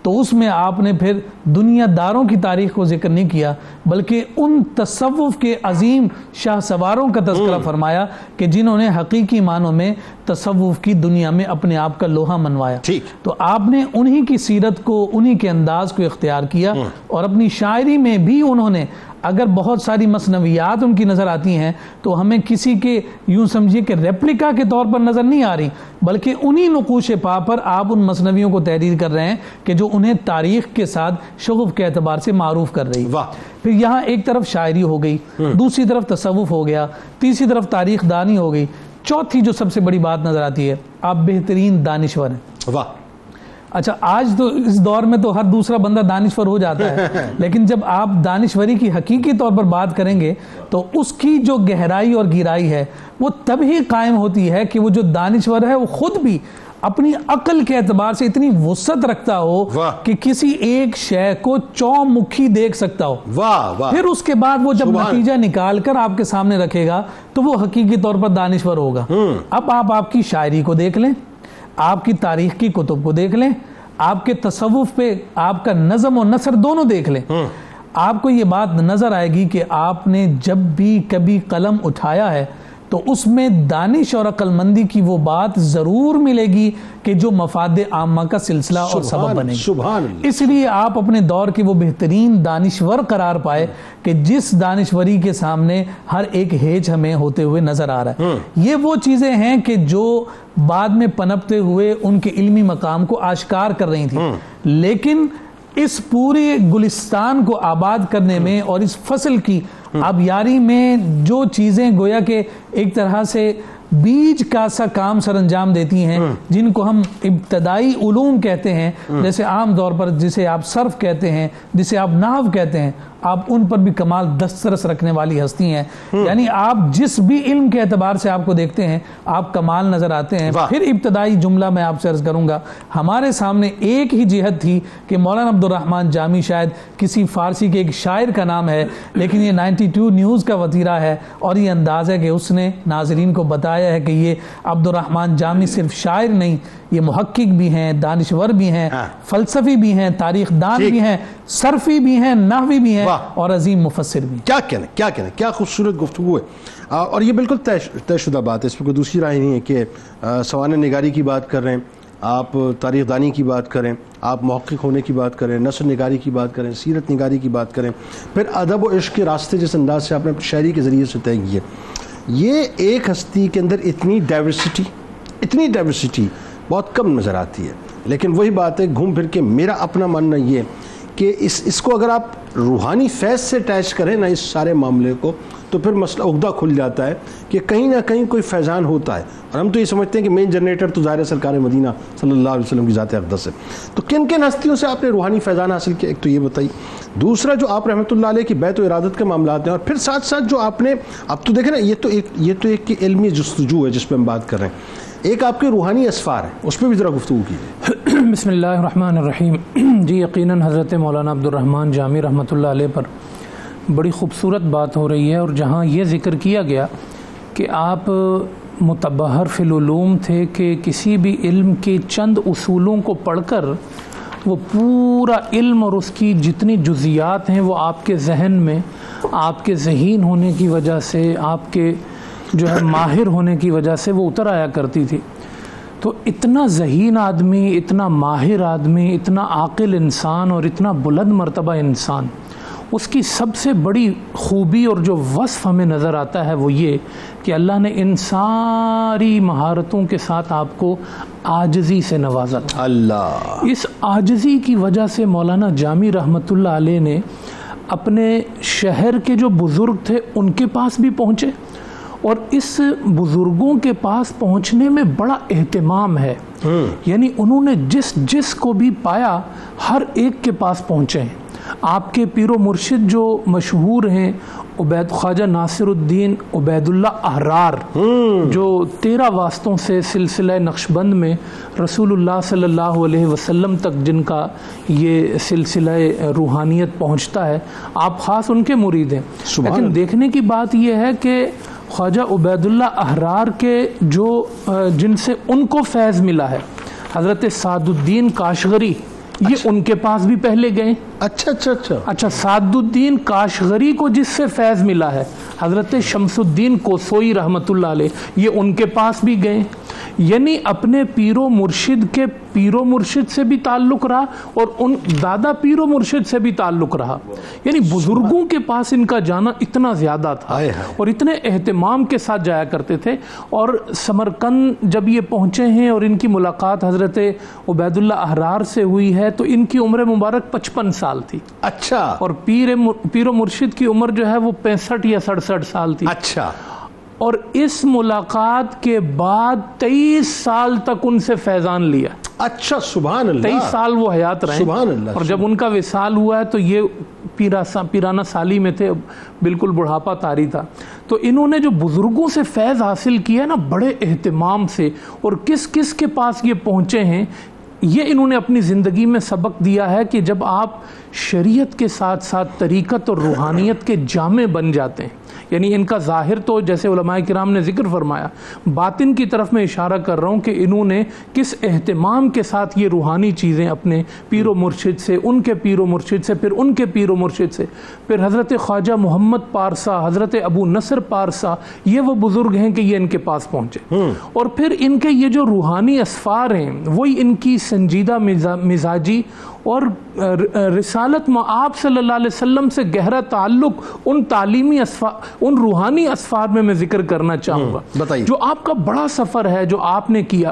تو اس میں آپ نے پھر دنیا داروں کی تاریخ کو ذکر نہیں کیا بلکہ ان تصوف کے عظیم شاہ سواروں کا تذکرہ فرمایا کہ جنہوں نے حقیقی معنوں میں تصوف کی دنیا میں اپنے آپ کا لوہا منوایا. تو آپ نے انہی کی سیرت کو, انہی کے انداز کو اختیار کیا اور اپنی شاعری میں بھی انہوں نے, اگر بہت ساری مثنویات ان کی نظر آتی ہیں تو ہمیں کسی کے یوں سمجھیے کہ ریپلیکا کے طور پر نظر نہیں آ رہی بلکہ انہی نقوش پا پر آپ ان مثنویوں کو تحریر کر رہے ہیں کہ جو انہیں تاریخ کے ساتھ شغف کے اعتبار سے معروف کر رہی. پھر یہاں ایک طرف شاعری ہو گئی, دوسری طرف تصوف ہو گیا, تیسری طرف تاریخ دانی ہو گئی, چوتھی جو سب سے بڑی بات نظر آتی ہے آپ بہترین دانشور ہیں. واہ. اچھا آج تو اس دور میں تو ہر دوسرا بندہ دانشور ہو جاتا ہے لیکن جب آپ دانشوری کی حقیقی طور پر بات کریں گے تو اس کی جو گہرائی اور گہرائی ہے وہ تب ہی قائم ہوتی ہے کہ وہ جو دانشور ہے وہ خود بھی اپنی عقل کے اعتبار سے اتنی وسعت رکھتا ہو کہ کسی ایک شے کو چومکھی دیکھ سکتا ہو. واہ واہ. پھر اس کے بعد وہ جب نتیجہ نکال کر آپ کے سامنے رکھے گا تو وہ حقیقی طور پر دانشور ہوگا. اب آپ آپ کی شاعری کو دیکھ لیں, آپ کی تاریخ کی کتب کو دیکھ لیں, آپ کے تصوف پہ آپ کا نظم و نثر دونوں دیکھ لیں, آپ کو یہ بات نظر آئے گی کہ آپ نے جب بھی کبھی قلم اٹھایا ہے تو اس میں دانش اور عقل مندی کی وہ بات ضرور ملے گی کہ جو مفاد عامہ کا سلسلہ اور سبب بنے گی. اس لیے آپ اپنے دور کے وہ بہترین دانشور قرار پائے کہ جس دانشوری کے سامنے ہر ایک ہیج ہمیں ہوتے ہوئے نظر آ رہا ہے. یہ وہ چیزیں ہیں کہ جو بعد میں پنپتے ہوئے ان کے علمی مقام کو آشکار کر رہی تھی, لیکن اس پورے گلستان کو آباد کرنے میں اور اس فصل کی آبیاری میں جو چیزیں گویا کہ ایک طرح سے بیج کا سا کام سر انجام دیتی ہیں, جن کو ہم ابتدائی علوم کہتے ہیں, جیسے عام طور پر جسے آپ صرف کہتے ہیں, جسے آپ نحو کہتے ہیں, آپ ان پر بھی کمال دسترس رکھنے والی ہستی ہیں. یعنی آپ جس بھی علم کے اعتبار سے آپ کو دیکھتے ہیں آپ کمال نظر آتے ہیں. پھر ابتدائی جملہ میں آپ سے عرض کروں گا, ہمارے سامنے ایک ہی جہت تھی کہ مولانا عبد الرحمن جامی شاید کسی فارسی کے ایک شاعر کا نام ہے, لیکن یہ نائنٹی ٹو نیوز کا وطیرہ ہے اور یہ انداز ہے کہ اس نے ناظرین کو بتایا ہے کہ یہ عبد الرحمن جامی صرف شاعر نہیں, یہ محقق بھی ہیں, دانشور بھی ہیں, فلسفی بھی ہیں, تاریخ دان بھی ہیں, صرفی بھی ہیں, نحوی بھی ہیں اور عظیم مفسر بھی. کیا کہنا کیا کہنا کیا خوبصورت گفتگو ہے اور یہ بالکل طے شدہ بات ہے, اس پہ کوئی دوسری رائے نہیں ہے کہ سوانح نگاری کی بات کر رہے ہیں آپ, تاریخ دانی کی بات کریں, آپ محقق ہونے کی بات کریں, نثر نگاری کی بات کریں, سیرت نگاری کی بات کریں, پھر ادب و عشق کے راستے جس انداز سے آپ نے شاعری کے ذریعے سے طے کیے, یہ ایک ہستی کے اندر اتنی ڈائیورسٹی اتنی ڈائیورسٹی بہت کم نظر آتی ہے. لیکن وہی بات ہے, گھوم پھر کے میرا اپنا ماننا یہ کہ اس اس کو اگر آپ روحانی فیض سے اٹیچ کریں نا اس سارے معاملے کو, تو پھر مسئلہ عقدہ کھل جاتا ہے کہ کہیں نہ کہیں کوئی فیضان ہوتا ہے. اور ہم تو یہ سمجھتے ہیں کہ مین جنریٹر تو ظاہر سرکار مدینہ صلی اللہ علیہ وسلم کی ذات اقدس ہے. تو کن کن ہستیوں سے آپ نے روحانی فیضان حاصل کیا, ایک تو یہ بتائیے. دوسرا جو آپ رحمۃ اللہ علیہ کی بیت و ارادت کے معاملات ہیں, اور پھر ساتھ ساتھ جو آپ نے, اب تو دیکھیں نا یہ تو ایک یہ تو ایک علمی جستجو ہے جس پہ ہم بات کر رہے ہیں, ایک آپ کے روحانی اسفار ہیں, اس پہ بھی ذرا گفتگو کیجیے. بسم اللہ الرحمن الرحیم. جی یقیناً حضرت مولانا عبد الرحمن جامی رحمۃ اللہ علیہ پر بڑی خوبصورت بات ہو رہی ہے, اور جہاں یہ ذکر کیا گیا کہ آپ متبحر فی العلوم تھے کہ کسی بھی علم کے چند اصولوں کو پڑھ کر وہ پورا علم اور اس کی جتنی جزیات ہیں وہ آپ کے ذہن میں, آپ کے ذہین ہونے کی وجہ سے, آپ کے جو ہے ماہر ہونے کی وجہ سے وہ اتر آیا کرتی تھی. تو اتنا ذہین آدمی, اتنا ماہر آدمی, اتنا عاقل انسان اور اتنا بلند مرتبہ انسان, اس کی سب سے بڑی خوبی اور جو وصف ہمیں نظر آتا ہے وہ یہ کہ اللہ نے ان ساری مہارتوں کے ساتھ آپ کو عاجزی سے نوازا تھا. اللہ, اس عاجزی کی وجہ سے مولانا جامی رحمۃ اللہ علیہ نے اپنے شہر کے جو بزرگ تھے ان کے پاس بھی پہنچے, اور اس بزرگوں کے پاس پہنچنے میں بڑا اہتمام ہے. یعنی انہوں نے جس جس کو بھی پایا ہر ایک کے پاس پہنچے ہیں. آپ کے پیر و مرشد جو مشہور ہیں عبید خواجہ ناصر الدین عبید اللہ احرار, جو تیرہ واسطوں سے سلسلہ نقشبند میں رسول اللہ صلی اللہ علیہ وسلم تک جن کا یہ سلسلہ روحانیت پہنچتا ہے, آپ خاص ان کے مرید ہیں. لیکن دیکھنے کی بات یہ ہے کہ خواجہ عبید اللہ احرار کے جو جن سے ان کو فیض ملا ہے, حضرت سعد الدین کاشغری یہ ان کے پاس بھی پہلے گئے. اچھا اچھا اچھا اچھا سعد الدین کاشغری کو جس سے فیض ملا ہے حضرت شمس الدین کوسوئی رحمۃ اللہ علیہ, یہ ان کے پاس بھی گئے. یعنی اپنے پیر و مرشد کے پیر و مرشد سے بھی تعلق رہا اور ان دادا پیر و مرشد سے بھی تعلق رہا. یعنی بزرگوں کے پاس ان کا جانا اتنا زیادہ تھا اور اتنے اہتمام کے ساتھ جایا کرتے تھے. اور سمرقند جب یہ پہنچے ہیں اور ان کی ملاقات حضرت عبید اللہ احرار سے ہوئی ہے تو ان کی عمر مبارک پچپن سال تھی. اچھا. اور پیر پیر و مرشد کی عمر جو ہے وہ پینسٹھ یا سڑسٹھ سال تھی. اچھا. اور اس ملاقات کے بعد تیئیس سال تک ان سے فیضان لیا. اچھا سبحان اللہ. تیئیس سال وہ حیات رہے. سبحان اللہ. اور جب ان کا وصال ہوا ہے تو یہ پیرانہ سالی میں تھے, بالکل بڑھاپا طاری تھا. تو انہوں نے جو بزرگوں سے فیض حاصل کیا نا بڑے اہتمام سے, اور کس کس کے پاس یہ پہنچے ہیں, یہ انہوں نے اپنی زندگی میں سبق دیا ہے کہ جب آپ شریعت کے ساتھ ساتھ طریقت اور روحانیت کے جامع بن جاتے ہیں, یعنی ان کا ظاہر تو جیسے علماء کرام نے ذکر فرمایا, باطن کی طرف میں اشارہ کر رہا ہوں کہ انہوں نے کس اہتمام کے ساتھ یہ روحانی چیزیں اپنے پیر و مرشد سے, ان کے پیر و مرشد سے, پھر ان کے پیر و مرشد سے, پھر حضرت خواجہ محمد پارسا, حضرت ابو نصر پارسا, یہ وہ بزرگ ہیں کہ یہ ان کے پاس پہنچے. اور پھر ان کے یہ جو روحانی اسفار ہیں وہی ان کی سنجیدہ مزاجی اور رسالت آپ صلی اللہ علیہ وسلم سے گہرا تعلق ان تعلیمی اسفار, ان روحانی اسفار میں میں ذکر کرنا چاہوں گا. جو آپ کا بڑا سفر ہے جو آپ نے کیا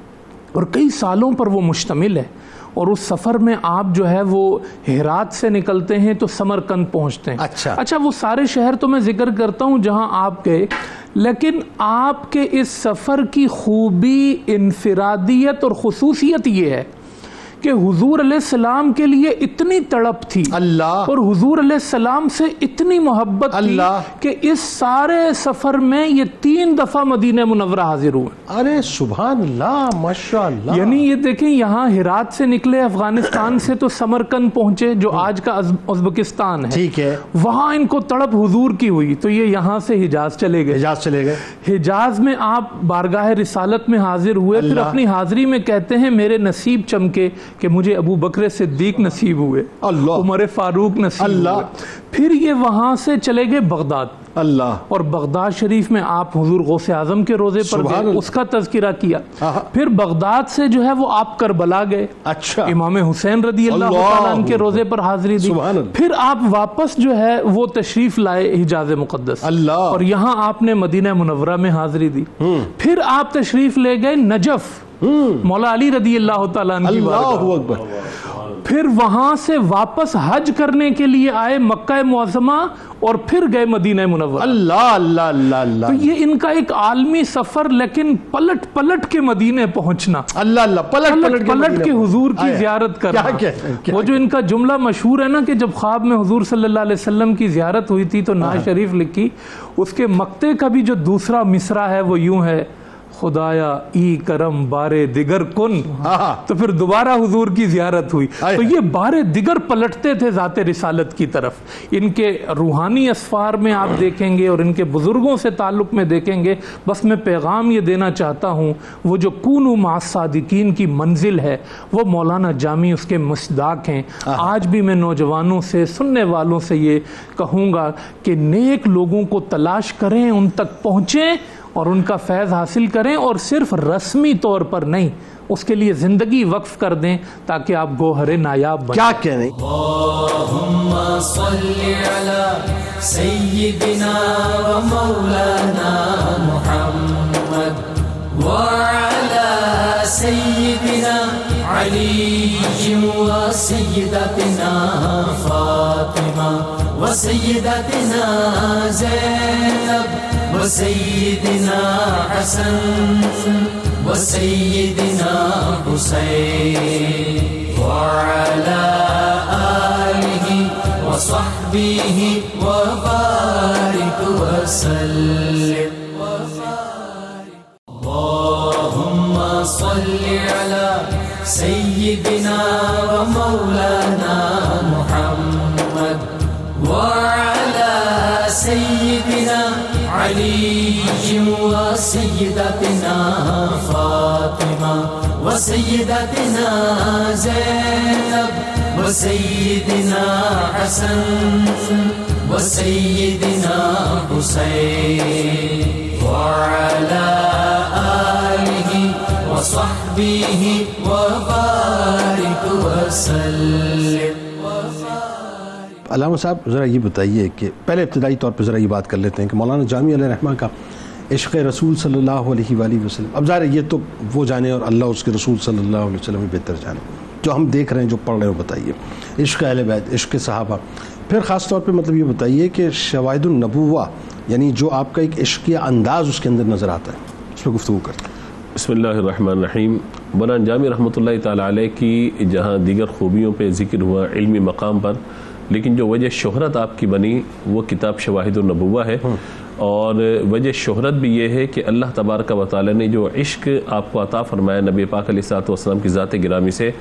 اور کئی سالوں پر وہ مشتمل ہے, اور اس سفر میں آپ جو ہے وہ ہرات سے نکلتے ہیں تو سمرقند پہنچتے ہیں. اچھا اچھا وہ سارے شہر تو میں ذکر کرتا ہوں جہاں آپ گئے, لیکن آپ کے اس سفر کی خوبی, انفرادیت اور خصوصیت یہ ہے کہ حضور علیہ السلام کے لیے اتنی تڑپ تھی اللہ, اور حضور علیہ السلام سے اتنی محبت اللہ تھی کہ اس سارے سفر میں یہ تین دفعہ مدینہ منورہ حاضر ہوئے. ارے سبحان اللہ ماشاء اللہ. یعنی یہ دیکھیں یہاں ہرات سے نکلے افغانستان سے تو سمرقند پہنچے جو آج کا ازبکستان ہے, ٹھیک ہے, وہاں ان کو تڑپ حضور کی ہوئی تو یہ یہاں سے حجاز چلے گئے. حجاز چلے گئے. حجاز میں آپ بارگاہ رسالت میں حاضر ہوئے, پھر اپنی حاضری میں کہتے ہیں میرے نصیب چمکے کہ مجھے ابو بکر صدیق نصیب ہوئے, عمر فاروق نصیب ہوئے. پھر یہ وہاں سے چلے گئے بغداد. اللہ. اور بغداد شریف میں آپ حضور غوث اعظم کے روزے پر گئے, اس کا تذکرہ کیا. پھر بغداد سے جو ہے وہ آپ کربلا گئے. اچھا. امام حسین رضی اللہ تعالیٰ عنہ کے روزے پر حاضری دی. پھر آپ واپس جو ہے وہ تشریف لائے حجاز مقدس. اللہ. اور یہاں آپ نے مدینہ منورہ میں حاضری دی. پھر آپ تشریف لے گئے نجف, مولا علی رضی اللہ تعالیٰ عنہ کی بارگاہ. پھر وہاں سے واپس حج کرنے کے لیے آئے مکہ معظمہ اور پھر گئے مدینہ منورہ. اللہ اللہ اللہ اللہ. تو یہ ان کا ایک عالمی سفر, لیکن پلٹ پلٹ کے مدینے پہنچنا, اللہ اللہ پلٹ پلٹ پلٹ کے حضور کی زیارت کرنا. وہ جو ان کا جملہ مشہور ہے نا کہ جب خواب میں حضور صلی اللہ علیہ وسلم کی زیارت ہوئی تھی تو نعت شریف لکھی, اس کے مقطع کا بھی جو دوسرا مصرع ہے وہ یوں ہے, خدایا ای کرم بارے دیگر کن. تو پھر دوبارہ حضور کی زیارت ہوئی. تو یہ بارے دیگر پلٹتے تھے ذات رسالت کی طرف. ان کے روحانی اسفار میں آپ دیکھیں گے اور ان کے بزرگوں سے تعلق میں دیکھیں گے. بس میں پیغام یہ دینا چاہتا ہوں, وہ جو کونوا مع الصادقین کی منزل ہے وہ مولانا جامی اس کے مصداق ہیں. آج بھی میں نوجوانوں سے, سننے والوں سے یہ کہوں گا کہ نیک لوگوں کو تلاش کریں, ان تک پہنچیں اور ان کا فیض حاصل کریں, اور صرف رسمی طور پر نہیں, اس کے لیے زندگی وقف کر دیں تاکہ آپ گوہر نایاب بنیں. کیا کہنے. اللہم صلی علی سیدنا و مولانا محمد وعلی سیدنا علی و سیدتنا فاطمہ و سیدتنا زینب وسیدنا حسن وسیدنا حسین وعلى آلہ وصحبہ وبارک وسلم. اللہم صل علی سیدنا و مولانا محمد وعلى سیدنا علی و سیدتنا فاطمہ و وسيدتنا زينب وسيدنا حسن وسيدنا حسين وعلى آله وصحبه وبارك وسلم. علامہ صاحب ذرا یہ بتائیے کہ پہلے ابتدائی طور پہ ذرا یہ بات کر لیتے ہیں کہ مولانا جامی علیہ رحمہ کا عشق رسول صلی اللہ علیہ وآلہ وسلم، اب ظاہر یہ تو وہ جانے اور اللہ اس کے رسول صلی اللہ علیہ وسلم بہتر جانے، جو ہم دیکھ رہے ہیں جو پڑھ رہے ہیں بتائیے. عشق اہل بیت، عشق صحابہ، پھر خاص طور پہ مطلب یہ بتائیے کہ شواہد النبوہ یعنی جو آپ کا ایک عشقی انداز اس کے اندر نظر آتا ہے، اس پہ گفتگو کرتے ہیں. بسم اللہ الرحمن الرحیم. مولانا جامی رحمۃ اللہ تعالیٰ علیہ کی جہاں دیگر خوبیوں پہ ذکر ہوا علمی مقام پر، لیکن جو وجہ شہرت آپ کی بنی وہ کتاب شواہد النبوہ ہے. اور وجہ شہرت بھی یہ ہے کہ اللہ تبارک و تعالیٰ نے جو عشق آپ کو عطا فرمایا نبی پاک علیہ الصلوۃ والسلام کی ذات گرامی سے،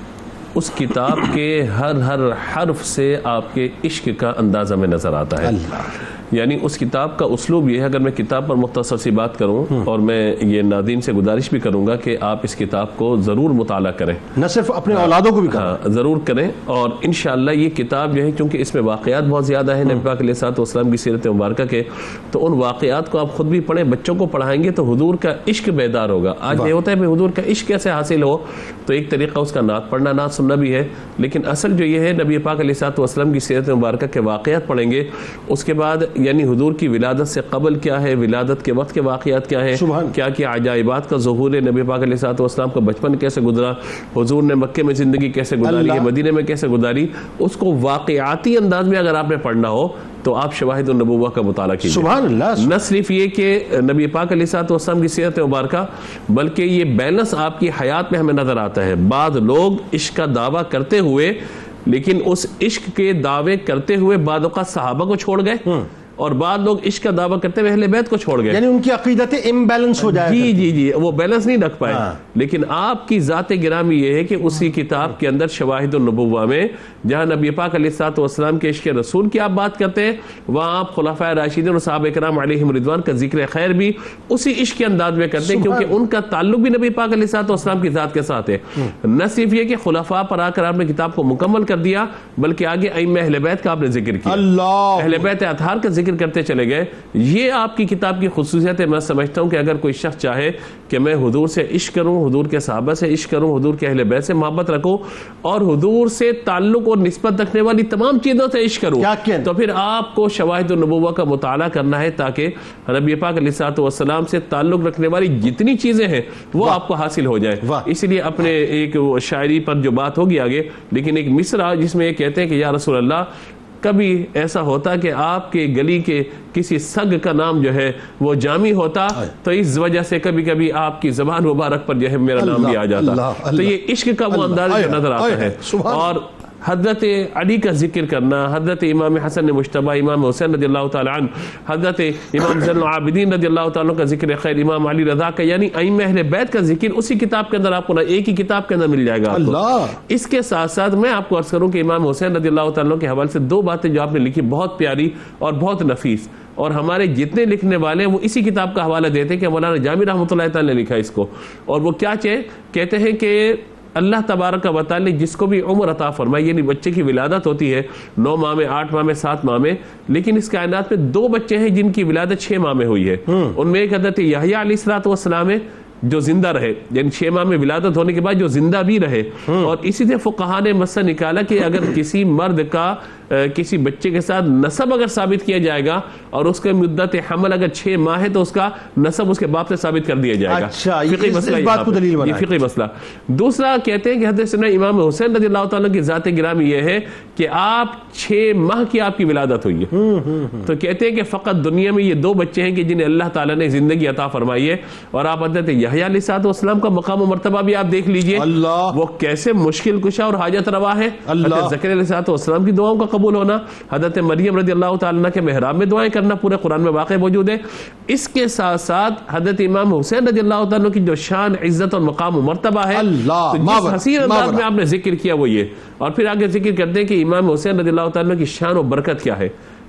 اس کتاب کے ہر ہر حرف سے آپ کے عشق کا اندازہ میں نظر آتا ہے. یعنی اس کتاب کا اسلوب یہ ہے، اگر میں کتاب پر مختصر سی بات کروں اور میں یہ ناظرین سے گزارش بھی کروں گا کہ آپ اس کتاب کو ضرور مطالعہ کریں، نہ صرف اپنے اولادوں کو بھی کریں. ہاں ضرور کریں. اور انشاءاللہ یہ کتاب جو ہے چونکہ اس میں واقعات بہت زیادہ ہیں نبی پاک علیہ الصلوۃ والسلام کی سیرت مبارکہ کے، تو ان واقعات کو آپ خود بھی پڑھیں، بچوں کو پڑھائیں گے تو حضور کا عشق بیدار ہوگا. آج یہ ہوتا ہے کہ حضور کا عشق کیسے حاصل ہو، تو ایک طریقہ اس کا نعت پڑھنا نعت سننا بھی ہے، لیکن اصل جو یہ ہے نبی پاک علیہ الصلوۃ والسلام کی سیرت مبارکہ کے واقعات پڑھیں گے. اس کے بعد یعنی حضور کی ولادت سے قبل کیا ہے، ولادت کے وقت کے واقعات کیا ہیں، کیا کیا عجائبات کا ظہور ہے، نبی پاک علیہ الصلوۃ والسلام کا بچپن کیسے گزرا، حضور نے مکے میں زندگی کیسے گزاری ہے، مدینے میں کیسے گزاری، اس کو واقعاتی انداز میں اگر آپ نے پڑھنا ہو تو آپ شواہد النبوہ کا مطالعہ کیجیے. سبحان اللہ. نہ صرف یہ کہ نبی پاک علیہ الصلوۃ والسلام کی سیرت مبارکہ، بلکہ یہ بیلنس آپ کی حیات میں ہمیں نظر آتا ہے. بعض لوگ عشق کا دعویٰ کرتے ہوئے لیکن اس عشق کے دعوے کرتے ہوئے بعض اوقات صحابہ کو چھوڑ گئے، اور بعض لوگ عشق کا دعویٰ کرتے ہوئے اہل بیت کو چھوڑ گئے، یعنی ان کی عقیدت امبیلنس ہو جائے. جی جی جی وہ بیلنس نہیں رکھ پائے. لیکن آپ کی ذات گرامی یہ ہے کہ اسی کتاب کے اندر شواہد النبوہ میں جہاں نبی پاک علیہ الصلوۃ والسلام کے عشق رسول کی آپ بات کرتے ہیں، وہاں آپ خلفائے راشدین اور صحابہ کرام علیہم رضوان کا ذکر خیر بھی اسی عشق کے انداز میں کرتے ہیں، کیونکہ ان کا تعلق بھی نبی پاک علیہ الصلوۃ والسلام کی ذات کے ساتھ ہے. نہ صرف یہ کہ خلفاء پر آ کر آپ نے کتاب کو مکمل کر دیا، بلکہ آگے ائمہ اہل بیت کا آپ نے ذکر کیا، اہل بیت اطہار کا ذکر کرتے چلے گئے. یہ آپ کی کتاب کی خصوصیت ہے. میں سمجھتا ہوں کہ اگر کوئی شخص چاہے کہ میں حضور سے عشق کروں، حضور کے صحابہ سے عشق کروں، حضور کے اہل بیت سے محبت رکھوں اور حضور سے تعلق اور نسبت رکھنے والی تمام چیزوں سے عشق کروں، تو پھر آپ کو شواہد النبوہ کا مطالعہ کرنا ہے تاکہ نبی پاک علیہ الصلوۃ والسلام سے تعلق رکھنے والی جتنی چیزیں ہیں وہ آپ کو حاصل ہو جائیں. اس لیے اپنے ایک شاعری پر جو بات ہوگی آگے، لیکن ایک مصرع جس میں یہ کہتے ہیں کہ یا رسول اللہ، کبھی ایسا ہوتا کہ آپ کے گلی کے کسی سگ کا نام جو ہے وہ جامی ہوتا، تو اس وجہ سے کبھی کبھی آپ کی زبان مبارک پر جو ہے میرا نام بھی آ جاتا. تو یہ عشق کا وہ انداز نظر آتا ہے. اور حضرت علی کا ذکر کرنا، حضرت امام حسن مجتبی، امام حسین رضی اللہ تعالیٰ عنہ، حضرت امام زین العابدین رضی اللہ تعالیٰ عنہ کا ذکر خیر، امام علی رضا کا، یعنی ائمہ اہل بیت کا ذکر اسی کتاب کے اندر آپ کو ایک ہی کتاب کے اندر مل جائے گا آپ کو. اس کے ساتھ ساتھ میں آپ کو عرض کروں کہ امام حسین رضی اللہ تعالیٰ عنہ کے حوالے سے دو باتیں جو آپ نے لکھی بہت پیاری اور بہت نفیس، اور ہمارے جتنے لکھنے والے ہیں وہ اسی کتاب کا حوالہ دیتے ہیں کہ مولانا جامی رحمۃ اللہ تعالیٰ نے لکھا اس کو. اور وہ کیا چاہے کہتے ہیں کہ اللہ تبارک و تعالی نے جس کو بھی عمر عطا فرمائی، یعنی بچے کی ولادت ہوتی ہے نو ماہ میں، آٹھ ماہ میں، سات ماہ میں، لیکن اس کائنات میں دو بچے ہیں جن کی ولادت چھ ماہ میں ہوئی ہے. ان میں ایک حضرت یحییٰ علیہ الصلوۃ والسلام ہے جو زندہ رہے، یعنی چھ ماہ میں ولادت ہونے کے بعد جو زندہ بھی رہے. اور اسی سے فقہاء نے مسئلہ نکالا کہ اگر کسی مرد کا کسی بچے کے ساتھ نسب اگر ثابت کیا جائے گا اور اس کے مدت حمل اگر چھ ماہ ہے تو اس کا نسب اس کے باپ سے ثابت کر دیا جائے گا. فقہی مسئلہ، یہ فقہی مسئلہ. دوسرا کہتے ہیں کہ حضرت سیدنا امام حسین رضی اللہ تعالیٰ کی ذات گرامی یہ ہے کہ آپ چھ ماہ کی آپ کی ولادت ہوئی ہے، تو کہتے ہیں کہ فقط دنیا میں یہ دو بچے ہیں کہ جنہیں اللہ تعالیٰ نے زندگی عطا فرمائی ہے. اور آپ حضرت یحییٰ علیہ السلام کا مقام و مرتبہ بھی آپ دیکھ لیجئے، وہ کیسے مشکل کشا اور حاجت روا ہے. حضرت زکریا علیہ السلام کی دعاؤں کا قبول ہونا، حضرت مریم رضی اللہ تعالیٰ کے محراب میں دعائیں کرنا پورے قرآن میں واقع موجود ہے. اس کے ساتھ ساتھ حضرت امام حسین رضی اللہ تعالیٰ کی جو شان، عزت اور مقام و مرتبہ ہے، تو جس حسین انداز میں آپ نے ذکر کیا وہ یہ. اور پھر آگے ذکر کرتے ہیں کہ امام حسین رضی اللہ تعالیٰ کی شان و برکت کیا ہے.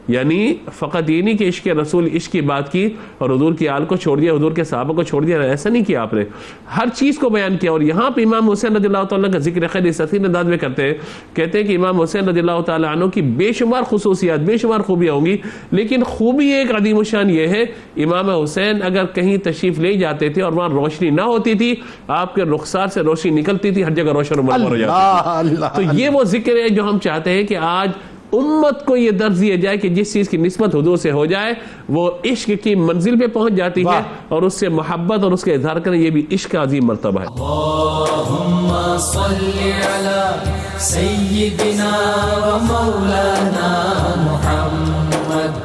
یعنی فقط یہ نہیں کہ عشق رسول عشق کی بات کی اور حضور کی آل کو چھوڑ دیا، حضور کے صحابہ کو چھوڑ دیا، ایسا نہیں کیا آپ نے، ہر چیز کو بیان کیا. اور یہاں پہ امام حسین رضی اللہ تعالیٰ کا ذکر خیر اس حسین انداز میں کرتے ہیں، کہتے ہیں کہ امام حسین رضی اللہ تعالیٰ عنہ کی بے شمار خصوصیات، بے شمار خوبیاں ہوں گی، لیکن خوبی ایک عظیم الشان یہ ہے، امام حسین اگر کہیں تشریف لے جاتے تھے اور وہاں روشنی نہ ہوتی تھی، آپ کے رخسار سے روشنی نکلتی تھی، ہر جگہ روشن و منور ہو جاتی تھی. تو یہ وہ ذکر ہے جو ہم چاہتے ہیں کہ آج امت کو یہ درس دیا جائے کہ جس چیز کی نسبت حضور سے ہو جائے وہ عشق کی منزل پہ پہنچ جاتی ہے، اور اس سے محبت اور اس کا اظہار کریں، یہ بھی عشق کا عظیم مرتبہ ہے. اللہم صلی علی سیدنا و مولانا محمد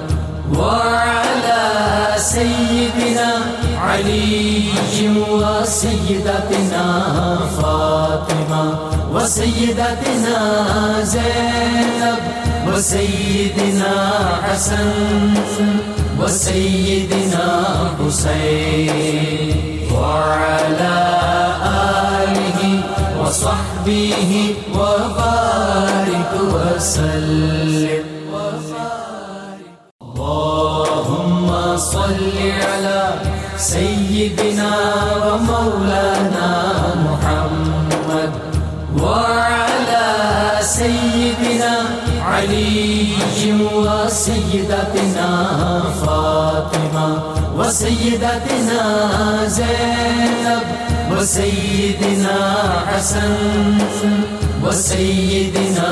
وعلی سیدنا علی و سیدتنا فاطمہ و سیدتنا زینب و سیدنا حسن و سیدنا حسین وعلی آلہ و صحبہ و بارک وسلم. اللہم صلی علی سیدنا و مولانا محمد وعلی سیدنا علی و سیدتنا فاطمہ و سیدتنا زینب و سیدنا حسن و سیدنا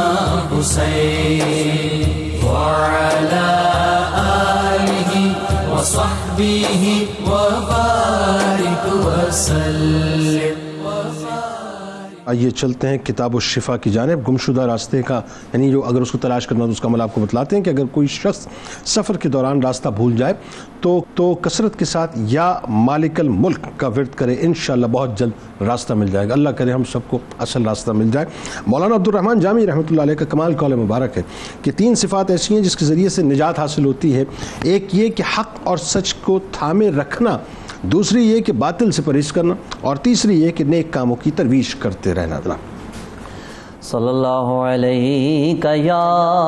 حسین وعلی آلہ و صحبہ و بارک وسلم. آئیے چلتے ہیں کتاب الشفا کی جانب. گمشدہ راستے کا یعنی جو اگر اس کو تلاش کرنا تو اس کا عمل آپ کو بتلاتے ہیں کہ اگر کوئی شخص سفر کے دوران راستہ بھول جائے تو تو کثرت کے ساتھ یا مالک الملک کا ورد کرے، انشاءاللہ بہت جلد راستہ مل جائے گا. اللہ کرے ہم سب کو اصل راستہ مل جائے. مولانا عبد الرحمن جامی رحمۃ اللہ علیہ کا کمال قول مبارک ہے کہ تین صفات ایسی ہیں جس کے ذریعے سے نجات حاصل ہوتی ہے. ایک یہ کہ حق اور سچ کو تھامے رکھنا، دوسری یہ کہ باطل سے پرہیز کرنا، اور تیسری یہ کہ نیک کاموں کی ترویج کرتے رہنا. صلی اللہ علیہ یا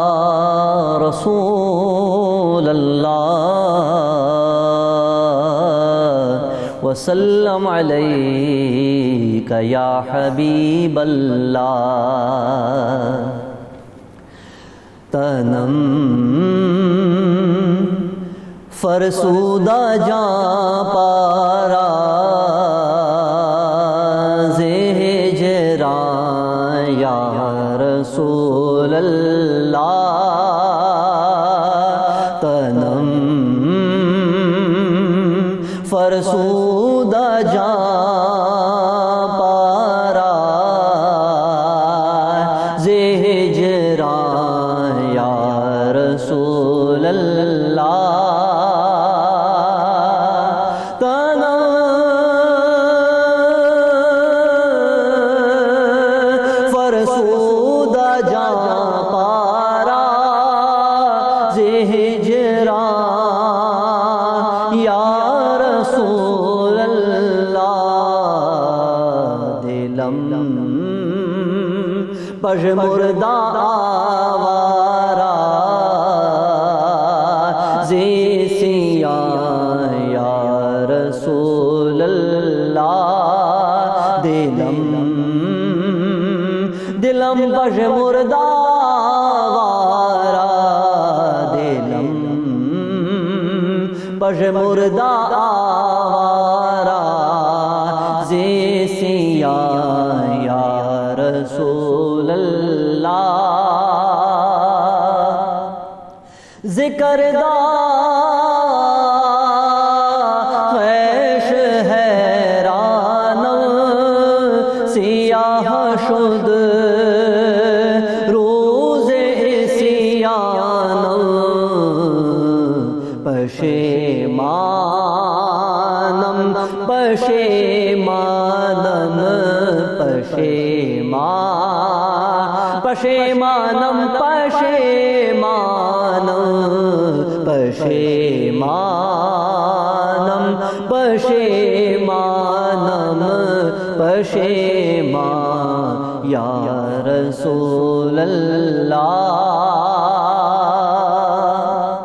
رسول اللہ وسلم علیک یا حبیب اللہ. تنم فرسودہ جاں پارا زہجران یا رسول اللہ. تنم فرسودہ جاں پارا زہجران یا رسول اللہ. پش مردہ آوارا زیسیاں یا رسول اللہ. دلم دلم پش مردہ آوارا، دلم پش مردہ آوارا زیسیاں یا رسول اللہ. ذکر دا خیش حیرانم سیاہ شد روز سیانم پشیمانم پشیمانم پشیمان پشیمانم پشیمانم پشیمانم پشیمانم پشیمان یا رسول اللہ.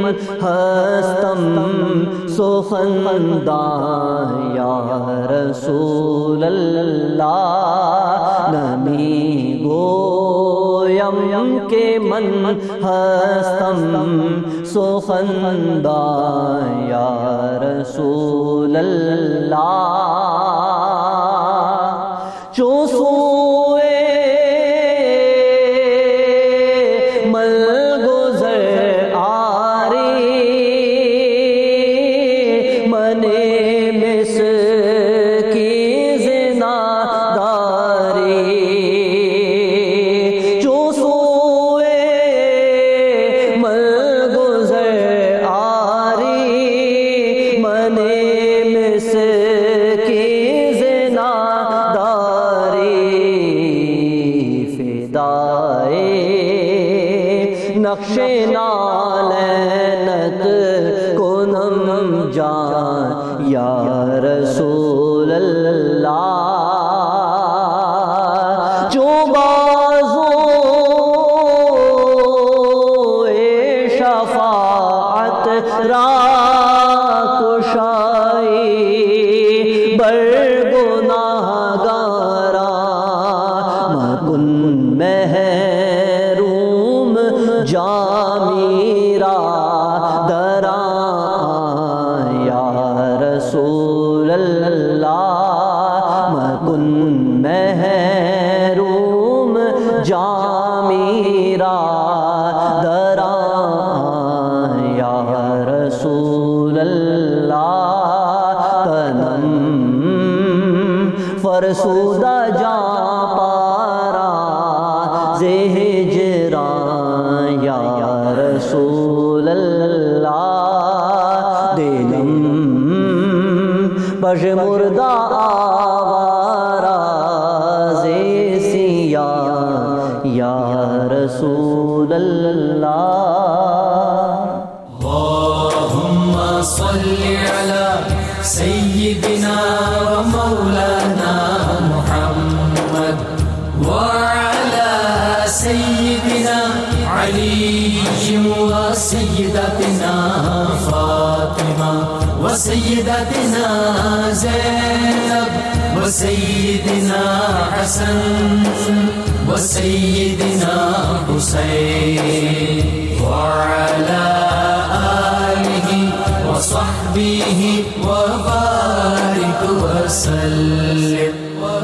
ہستم سخندان یا رسول اللہ نمی گویم کے من ہستم سخندان یا رسول اللہ جو سوئے مل گزر آری منے مس کی زنا داری جو سوئے مل گزر آری منے مس کی زنا نقش نالینت کنم جان یا رسول اللہ جو بازوئے شفاعت را کشائی بر گناہگاران مکن محروم جامیرا دران یا رسول اللہ مکن محروم جامیرا دران یا رسول اللہ تنم فرسودہ جا پارا ہجران یا رسول اللہ دلم بش مردہ آوارا زیسیا یا رسول اللہ اللہم صلی علی سیدنا و مولانا محمد وعلى سيدنا علي وسيدتنا فاطمة وسيدتنا زينب وسيدنا حسن وسيدنا حسين وعلى آله وصحبه وبارك وسلم.